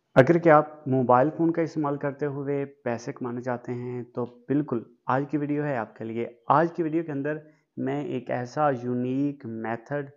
अगर कि आप मोबाइल फ़ोन का इस्तेमाल करते हुए पैसे कमाना चाहते हैं तो बिल्कुल आज की वीडियो है आपके लिए। आज की वीडियो के अंदर मैं एक ऐसा यूनिक मेथड,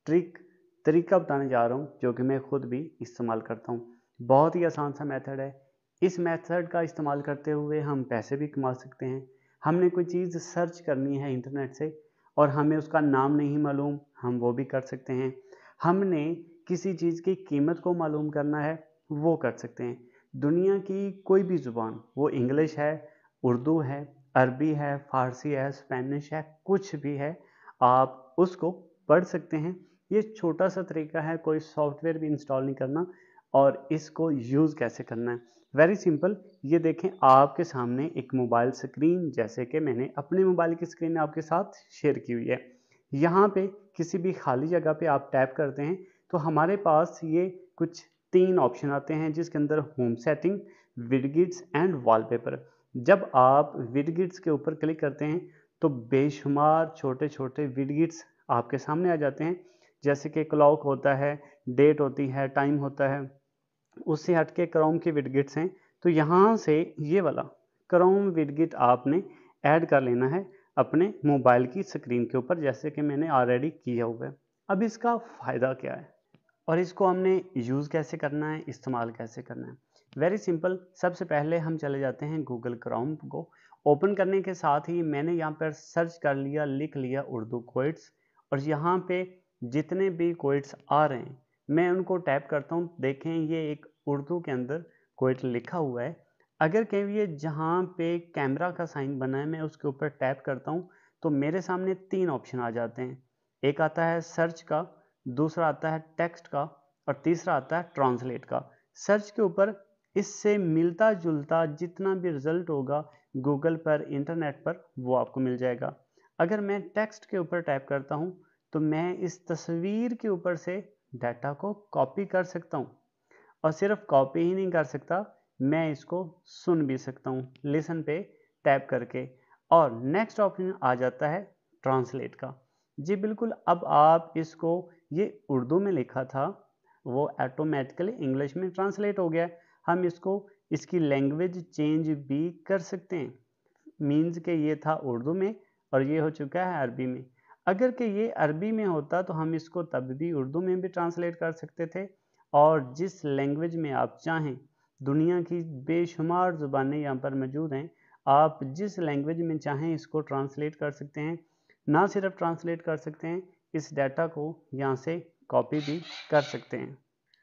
तरीका बताने जा रहा हूँ जो कि मैं खुद भी इस्तेमाल करता हूँ। बहुत ही आसान सा मेथड है। इस मेथड का इस्तेमाल करते हुए हम पैसे भी कमा सकते हैं। हमने कोई चीज़ सर्च करनी है इंटरनेट से और हमें उसका नाम नहीं मालूम, हम वो भी कर सकते हैं। हमने किसी चीज़ की कीमत को मालूम करना है, वो कर सकते हैं। दुनिया की कोई भी ज़ुबान, वो इंग्लिश है, उर्दू है, अरबी है, फ़ारसी है, स्पेनिश है, कुछ भी है, आप उसको पढ़ सकते हैं। ये छोटा-सा तरीका है, कोई सॉफ्टवेयर भी इंस्टॉल नहीं करना और इसको यूज़ कैसे करना है। वेरी सिंपल, ये देखें आपके सामने एक मोबाइल स्क्रीन जैसे कि मैंने अपने मोबाइल की स्क्रीन आपके साथ शेयर की हुई है। यहाँ पे किसी भी खाली जगह पे आप टैप करते हैं, तो हमारे पास ये कुछ 3 ऑप्शन आते हैं जिसके अंदर home setting, widgets and wallpaper. जब आप विडगिट्स के ऊपर क्लिक करते हैं तो बेशुमार छोटे-छोटे विडगिट्स आपके सामने आ जाते हैं। जैसे कि क्लॉक होता है, डेट होती है, टाइम होता है। उससे हट के क्रोम के विडगिट्स हैं, तो यहाँ से ये वाला क्रोम विडगिट आपने ऐड कर लेना है अपने मोबाइल की स्क्रीन के ऊपर, जैसे कि मैंने ऑलरेडी किया हुआ है। अब इसका फ़ायदा क्या है और इसको हमने यूज़ कैसे करना है, इस्तेमाल कैसे करना है? वेरी सिंपल, सबसे पहले हम चले जाते हैं गूगल क्रोम को। ओपन करने के साथ ही मैंने यहाँ पर सर्च कर लिया, लिख लिया उर्दू क्वेट्स और यहाँ पे जितने भी क्वेट्स आ रहे हैं, मैं उनको टैप करता हूँ। देखें ये एक उर्दू के अंदर क्वेट लिखा हुआ है। अगर कहीं ये जहाँ पे कैमरा का साइन बना है मैं उसके ऊपर टैप करता हूँ, तो मेरे सामने 3 ऑप्शन आ जाते हैं। एक आता है सर्च का, दूसरा आता है टेक्स्ट का और तीसरा आता है ट्रांसलेट का। सर्च के ऊपर इससे मिलता जुलता जितना भी रिजल्ट होगा गूगल पर, इंटरनेट पर, वो आपको मिल जाएगा। अगर मैं टेक्स्ट के ऊपर टैप करता हूँ तो मैं इस तस्वीर के ऊपर से डाटा को कॉपी कर सकता हूँ और सिर्फ कॉपी ही नहीं कर सकता, मैं इसको सुन भी सकता हूँ लिसन पे टैप करके। और नेक्स्ट ऑप्शन आ जाता है ट्रांसलेट का। जी बिल्कुल, अब आप इसको, ये उर्दू में लिखा था, वो ऑटोमेटिकली इंग्लिश में ट्रांसलेट हो गया। हम इसको, इसकी लैंग्वेज चेंज भी कर सकते हैं। मीन्स के ये था उर्दू में और ये हो चुका है अरबी में। अगर कि ये अरबी में होता तो हम इसको तब भी उर्दू में भी ट्रांसलेट कर सकते थे। और जिस लैंग्वेज में आप चाहें, दुनिया की बेशुमार ज़ुबानें यहाँ पर मौजूद हैं, आप जिस लैंग्वेज में चाहें इसको ट्रांसलेट कर सकते हैं। ना सिर्फ ट्रांसलेट कर सकते हैं, इस डाटा को यहाँ से कॉपी भी कर सकते हैं।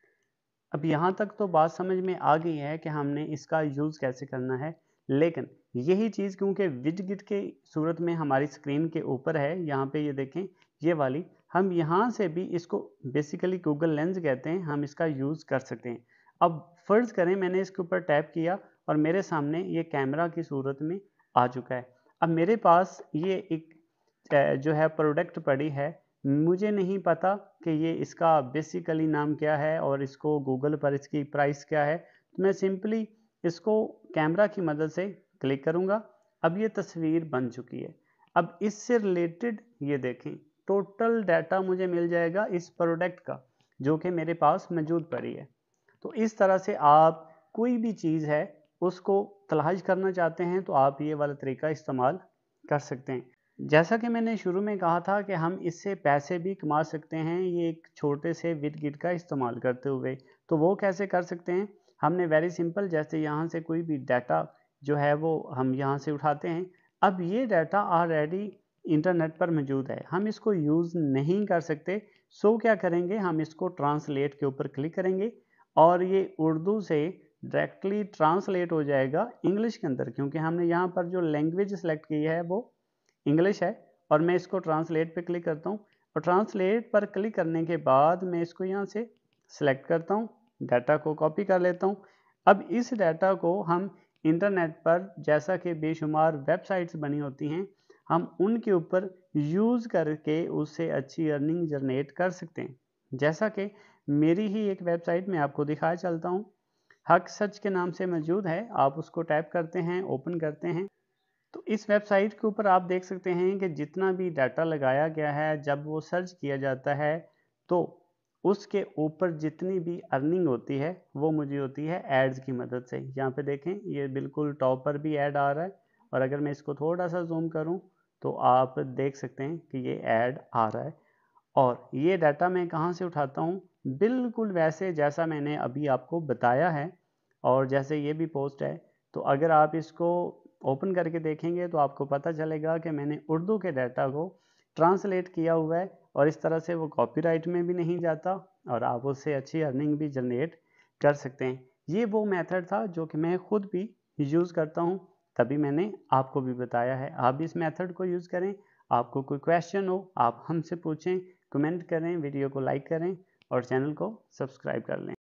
अब यहाँ तक तो बात समझ में आ गई है कि हमने इसका यूज़ कैसे करना है, लेकिन यही चीज़ क्योंकि विडगिट के सूरत में हमारी स्क्रीन के ऊपर है, यहाँ पे ये देखें, ये वाली, हम यहाँ से भी इसको, बेसिकली गूगल लेंस कहते हैं, हम इसका यूज़ कर सकते हैं। अब फ़र्ज़ करें मैंने इसके ऊपर टैप किया और मेरे सामने ये कैमरा की सूरत में आ चुका है। अब मेरे पास ये एक जो है प्रोडक्ट पड़ी है, मुझे नहीं पता कि ये इसका बेसिकली नाम क्या है और इसको गूगल पर इसकी प्राइस क्या है, तो मैं सिंपली इसको कैमरा की मदद से क्लिक करूँगा। अब ये तस्वीर बन चुकी है। अब इससे रिलेटेड ये देखें, टोटल डाटा मुझे मिल जाएगा इस प्रोडक्ट का, जो कि मेरे पास मौजूद पड़ी है। तो इस तरह से आप कोई भी चीज़ है उसको तलाश करना चाहते हैं तो आप ये वाला तरीका इस्तेमाल कर सकते हैं। जैसा कि मैंने शुरू में कहा था कि हम इससे पैसे भी कमा सकते हैं, ये एक छोटे से विडगिट का इस्तेमाल करते हुए। तो वो कैसे कर सकते हैं? हमने वेरी सिंपल, जैसे यहाँ से कोई भी डाटा जो है वो हम यहाँ से उठाते हैं। अब ये डाटा ऑलरेडी इंटरनेट पर मौजूद है, हम इसको यूज़ नहीं कर सकते। सो क्या करेंगे, हम इसको ट्रांसलेट के ऊपर क्लिक करेंगे और ये उर्दू से डायरेक्टली ट्रांसलेट हो जाएगा इंग्लिश के अंदर, क्योंकि हमने यहाँ पर जो लैंग्वेज सेलेक्ट की है वो इंग्लिश है। और मैं इसको ट्रांसलेट पे क्लिक करता हूँ और ट्रांसलेट पर क्लिक करने के बाद मैं इसको यहाँ से सिलेक्ट करता हूँ, डाटा को कॉपी कर लेता हूँ। अब इस डाटा को हम इंटरनेट पर, जैसा कि बेशुमार वेबसाइट्स बनी होती हैं, हम उनके ऊपर यूज़ करके उससे अच्छी अर्निंग जनरेट कर सकते हैं। जैसा कि मेरी ही एक वेबसाइट में आपको दिखाया चलता हूँ, हक सच के नाम से मौजूद है। आप उसको टैप करते हैं, ओपन करते हैं, तो इस वेबसाइट के ऊपर आप देख सकते हैं कि जितना भी डाटा लगाया गया है, जब वो सर्च किया जाता है तो उसके ऊपर जितनी भी अर्निंग होती है वो मुझे होती है एड्स की मदद से। यहाँ पे देखें ये बिल्कुल टॉप पर भी ऐड आ रहा है, और अगर मैं इसको थोड़ा सा जूम करूँ तो आप देख सकते हैं कि ये ऐड आ रहा है। और ये डाटा मैं कहाँ से उठाता हूँ, बिल्कुल वैसे जैसा मैंने अभी आपको बताया है। और जैसे ये भी पोस्ट है, तो अगर आप इसको ओपन करके देखेंगे तो आपको पता चलेगा कि मैंने उर्दू के डाटा को ट्रांसलेट किया हुआ है, और इस तरह से वो कॉपीराइट में भी नहीं जाता और आप उससे अच्छी अर्निंग भी जनरेट कर सकते हैं। ये वो मेथड था जो कि मैं खुद भी यूज़ करता हूँ, तभी मैंने आपको भी बताया है। आप भी इस मेथड को यूज़ करें। आपको कोई क्वेश्चन हो आप हमसे पूछें, कमेंट करें, वीडियो को लाइक करें और चैनल को सब्सक्राइब कर लें।